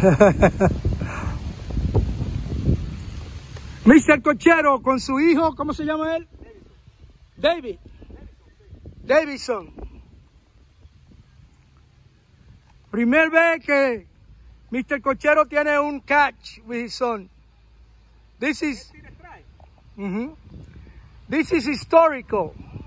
Mr. Cochero con su hijo, ¿cómo se llama él? David. Davidson. Primer vez que Mr. Cochero tiene un catch with his son. This is historical.